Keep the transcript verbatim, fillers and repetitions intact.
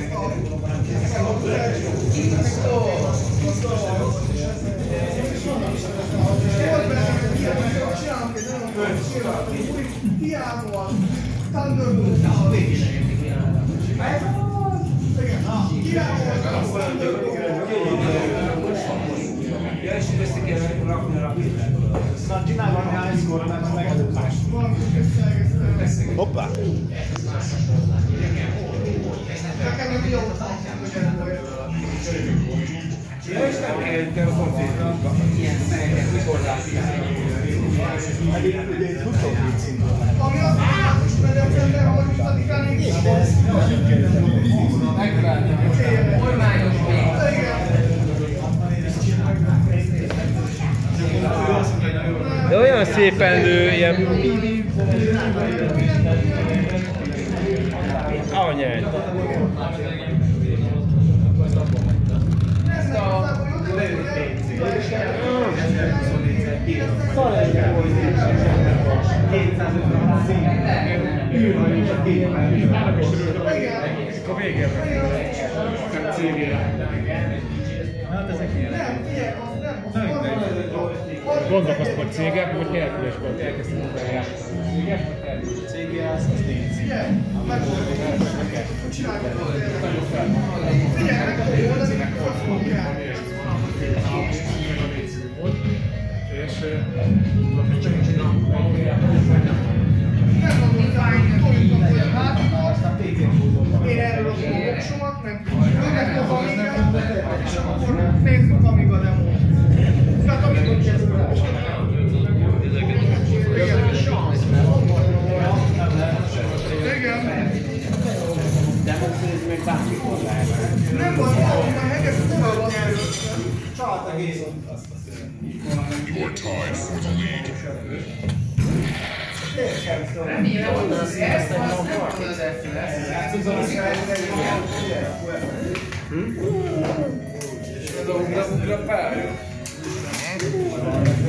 Ja, és ezt kell rakni a rapidlából. Szóval csinálj valami hányszor, mert megelőzés. Hoppá! Ja, és nem kell a focit. Ilyen szereket, mikor látják. Pedig ugye itt huszonhét szintben lehet. Ami azt most medecember, ha most addig elég is. Kormányos még. De olyan szépen lő, ilyen... Anyány! A végén a cégére. Hát ezek ilyen. Nem, ilyen, az nem. Gondolkoztak a cégek, hogy Herkulesben elkezdtek eljátszani a cégek, hogy Herkules cégje, az az négy cég. A megoldásnak Csináljuk a figyelj, meg a jól, ez egy fogunk el. És Nem mondom, hogy toljuk a hátul, én erről az oksomat, meg meg az Amigát, és akkor nézzük Amiga demót. Tehát Amiga kezdve. Igen. demót nézni meg bármikor lehet. Nem van, már hegesztő tovább azt Csalt egész. Your time for the lead. Remélem, hogy az ezt, azt nem mondod az F-lesz. Hm? És az ugra pár.